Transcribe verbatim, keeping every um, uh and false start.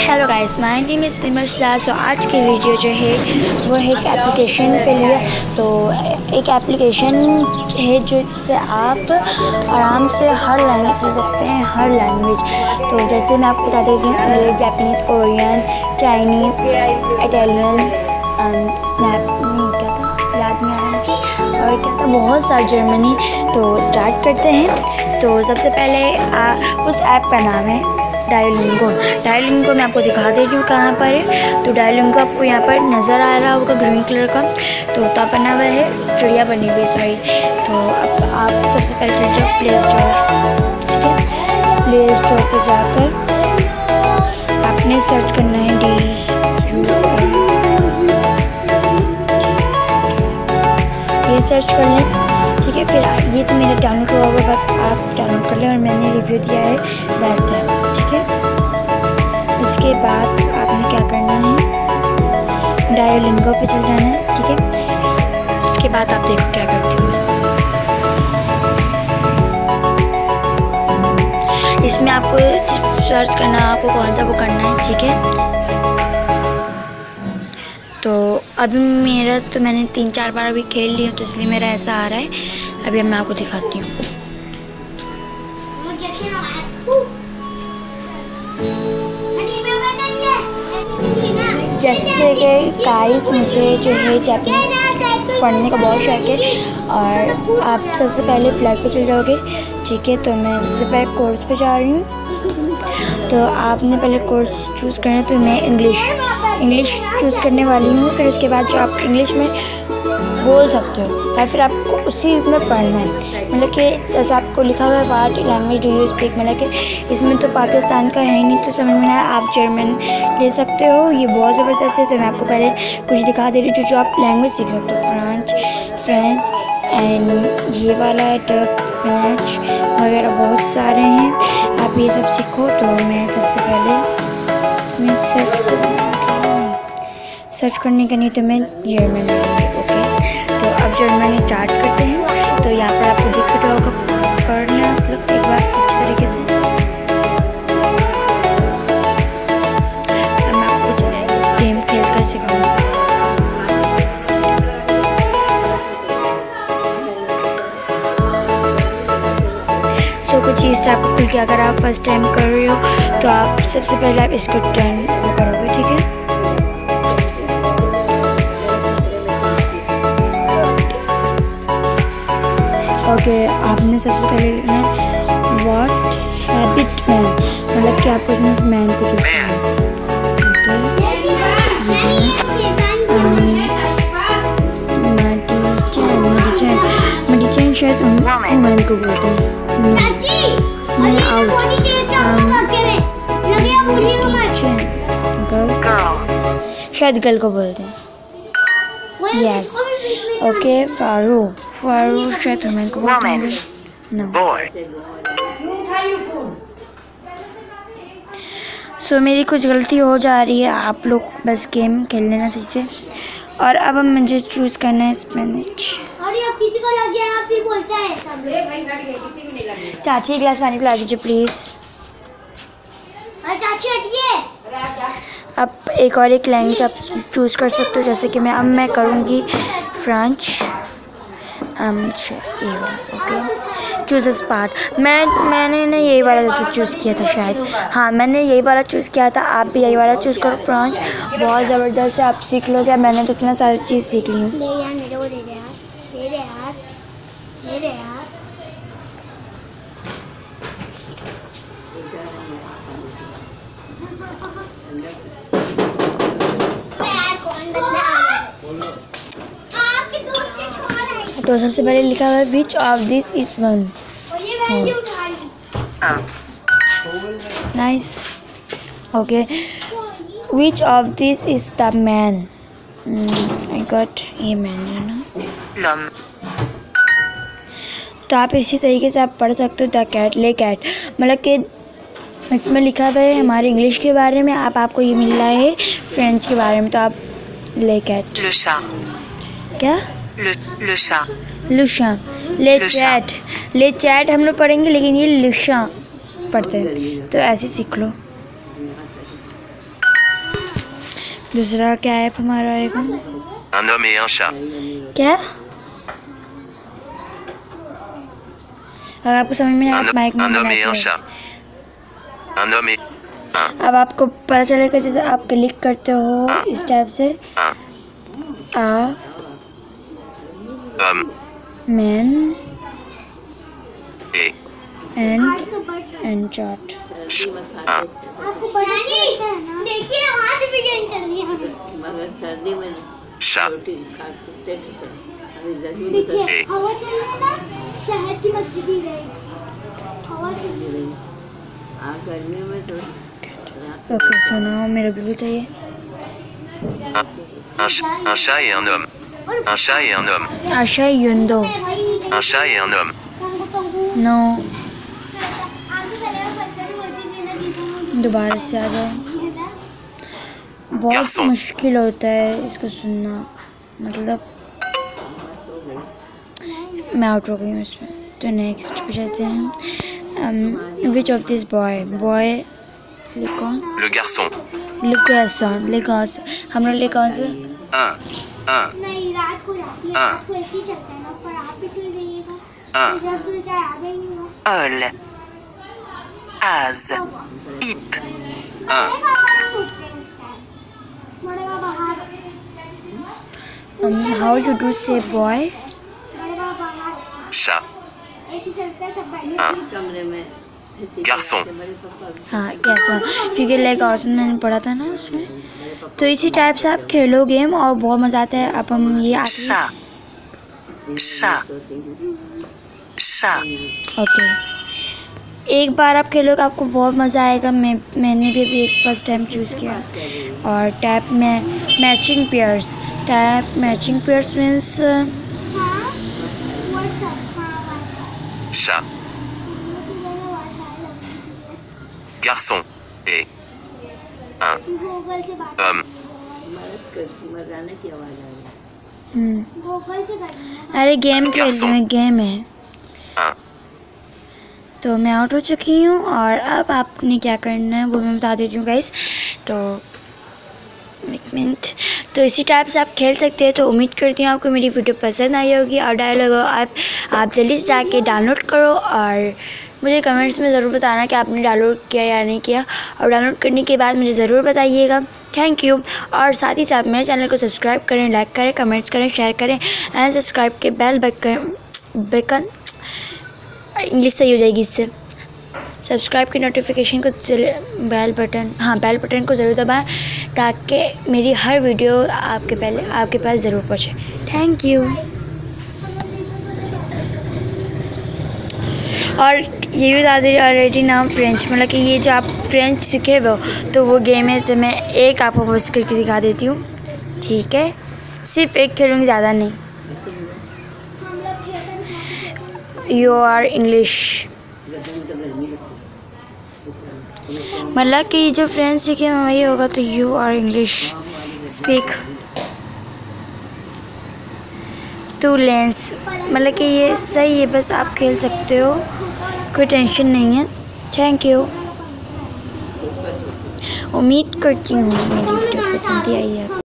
Hello guys, my name is Nimarsla. So आज की video जो है वो है एक एप्लीकेशन पे लिए। तो एक एप्लीकेशन है जिससे आप आराम से हर लैंग्वेज सीख सकते हैं, हर लैंग्वेज। तो जैसे मैं आपको बता देती हूँ, English, Japanese, Korean, Chinese, Italian and snap नहीं क्या था याद नहीं आ रहा मुझे, और क्या था बहुत सारा जर्मनी। तो स्टार्ट करते हैं। तो सबसे पहले आ, उस ऐप का नाम है डायोलिंगो। डायोलिंगो मैं आपको दिखा दे रही हूँ कहाँ पर है। तो डायोलिंगो आपको यहाँ पर नज़र आ रहा होगा ग्रीन कलर का, तोता बना हुआ है, चिड़िया बनी हुई है सॉरी। तो अब आप सबसे पहले चल जाओ प्ले स्टोर, ठीक है। प्ले स्टोर पर जाकर आपने सर्च करना है डी यू ये सर्च कर लें, ठीक है। फिर ये तो मेरा डाउनलोड हुआ होगा, बस आप डाउनलोड कर लें। और मैंने रिव्यू दिया है बेस्ट है, ठीक है। उसके बाद आपने क्या करना है, डायोलिंगो पे चल जाना है, ठीक है। उसके बाद आप देखो क्या करती हूँ मैं। इसमें आपको सिर्फ सर्च करना, आपको कौन सा वो करना है, ठीक है। तो अभी मेरा तो मैंने तीन चार बार अभी खेल लिया, तो इसलिए मेरा ऐसा आ रहा है। अभी मैं आपको दिखाती हूँ। जैसे कि गाइस मुझे जो है जापानीज़ पढ़ने का बहुत शौक है, और आप सबसे पहले फ्लैग पे चल जाओगे, ठीक है। तो मैं सबसे पहले कोर्स पे जा रही हूँ। तो आपने पहले कोर्स चूज़ करना है, तो मैं इंग्लिश इंग्लिश चूज़ करने वाली हूँ। फिर उसके बाद जो आप इंग्लिश में बोल सकते हो या फिर आपको उसी में पढ़ना है, मतलब कि जैसे आपको लिखा हुआ है what language do you speak, मतलब कि इसमें तो पाकिस्तान का है नहीं, तो समझ में ना आप जर्मन ले सकते हो। ये बहुत ज़बरदस्त है। तो मैं आपको पहले कुछ दिखा दे रही हूँ जो जो आप लैंग्वेज सीख सकते हो। फ्रेंच फ्रेंच एंड ये वाला है टर्क, स्पिनच वगैरह बहुत सारे हैं, आप ये सब सीखो। तो मैं सबसे पहले इसमें सर्च करूँगी, सर्च करने का नहीं तो मैं जर्मन लूँगी, ओके। तो अब जर्मनी स्टार्ट करते हैं। तो यहाँ पर आपको दिख रहा होगा, पढ़ लें आप लोग एक बार अच्छी तरीके से। अब मैं आपको गेम खेल कर सिखाऊँगी। सो कुछ चीज़ आपको खुल के, अगर आप फर्स्ट टाइम कर रहे हो तो आप सबसे पहले आप इसको टर्न वो करोगे, ठीक है। ओके okay, आपने सबसे पहले लिखना है व्हाट हैबिट मैन, मतलब कि आपको इसमें मैन को चूज़ करना है, मडीचैन मडीचैन मडीचैन शायद वुमेन को बोलते हैं। मैं आउट गर्ल, शायद गर्ल को बोलते हैं। Yes okay. फारू फारू शायद वुमेन को बोलते हैं। नो सो मेरी कुछ गलती हो जा रही है, आप लोग बस गेम खेल लेना सही से। और अब हम मुझे चूज़ करना है स्पेनिश। चाची एक गिलास पानी पिला दीजिए प्लीज़। अब एक और एक लैंग्वेज आप चूज़ कर सकते हो, जैसे कि मैं अब मैं करूँगी फ्रेंच। Okay choose स्पार्ट। मैं मैंने ना यही वाला चूज़ किया था शायद, हाँ मैंने यही वाला चूज़ किया था। आप भी यही वाला चूज़ करो फ्रेंच, बहुत ज़बरदस्त है, आप सीख लोगे। मैंने तो इतना सारी चीज़ सीख ली हूँ। तो सबसे पहले लिखा हुआ है which of this is one. Nice okay. Which of this is the man, I got ये मैन है ना। तो आप इसी तरीके से आप पढ़ सकते हो द कैट ले कैट, मतलब कि इसमें लिखा हुआ है हमारे इंग्लिश के बारे में, आप आपको ये मिल रहा है फ्रेंच के बारे में। तो आप ले कैट क्या लुशा लुशा ले चैट ले चैट हम लोग पढ़ेंगे, लेकिन ये लुशा पढ़ते हैं, तो ऐसे सीख लो। दूसरा क्या ऐप हमारा आएगा? Un homme et un chat. क्या? अगर आपको समझ में Un, आप माइक में un homme et un बनाइए। chat. Un homme et un, अब आपको पता चलेगा जैसे आप क्लिक करते हो इस टाइप से un आ homme man et and and chat. ch- un देखिए वहाँ से भी ज्वाइन कर लिया chat देखिए et हवा चलने ना शहर की मस्जिद ही रहेगी हवा चलने ओके सुनो मेरा बिल्कुल चाहिए। un, un, ch- un chat et un homme. Un chat et un homme. आशा युंदो Un chat et un homme. No दोबारा से आ जाओ। बहुत Garçon. मुश्किल होता है इसको सुनना, मतलब मैं आउट हो गई हूँ इसमें। तो नेक्स्ट पे जाते हैं। Which of this boy boy लिखो Le garçon. लिगासन लिगासन हम लोग लिगान से Un, un, नहीं रात को जाती है रात को ऐसे ही चलता है ना पर आप भी चल जाइएगा un. जब दूर जाए आ जाइएगा Ol. Az. Ip. Un, बड़े पापा ने पूछते हैं उस टाइम बड़े पापा बाहर how you do say boy बड़े पापा बाहर chat. ऐसे चलता है सब बैठे Un. Garçon. हाँ कैसा, क्योंकि लाइक ऑप्शन मैंने पढ़ा था ना उसमें। तो इसी टाइप से आप खेलो गेम और बहुत मज़ा आता है। अब हम ये आखिरी Chat. Chat. Chat. ओके एक बार आप खेलोगे आपको बहुत मज़ा आएगा। मैं मैंने भी अभी एक फर्स्ट टाइम चूज़ किया। और टैप में matching pairs tap matching pairs means हाँ व्हाट्सएप हाँ Chat. Garçon. Et un Google से बात homme. गूगल से करनी है अरे गेम खेल रही हूँ, गेम है। Un. तो मैं आउट हो चुकी हूँ और अब आपने क्या करना है वो मैं बता देती हूँ गाइस। तो एक मिनट, तो इसी टाइप से आप खेल सकते हैं। तो उम्मीद करती हूँ आपको मेरी वीडियो पसंद आई होगी और डायलॉग आप आप जल्दी से जाके डाउनलोड करो और मुझे कमेंट्स में ज़रूर बताना कि आपने डाउनलोड किया या नहीं किया। और डाउनलोड करने के बाद मुझे ज़रूर बताइएगा। Thank you. और साथ ही साथ मेरे चैनल को सब्सक्राइब करें, लाइक करें, कमेंट्स करें, शेयर करें एंड सब्सक्राइब के बेल बेकन बेकन इंग्लिश सही हो जाएगी इससे। सब्सक्राइब की नोटिफिकेशन को बेल बटन हाँ बेल बटन को ज़रूर दबाएं ताकि मेरी हर वीडियो आपके पहले आपके पास ज़रूर पहुंचे। Thank you. और ये भी बता दीजिए ऑलरेडी नाम फ्रेंच, मतलब कि ये जो आप फ्रेंच सीखे हो तो वो गेम है। तो मैं एक आपको बस करके दिखा देती हूँ, ठीक है? सिर्फ एक खेलूँगी, ज़्यादा नहीं। यू आर इंग्लिश, मतलब कि जो फ्रेंच सीखे वही होगा। तो you are English speak to lens, मतलब कि ये सही है। बस आप खेल सकते हो, कोई टेंशन नहीं है। Thank you. उम्मीद करती हूँ मेरी वीडियो पसंद आई है।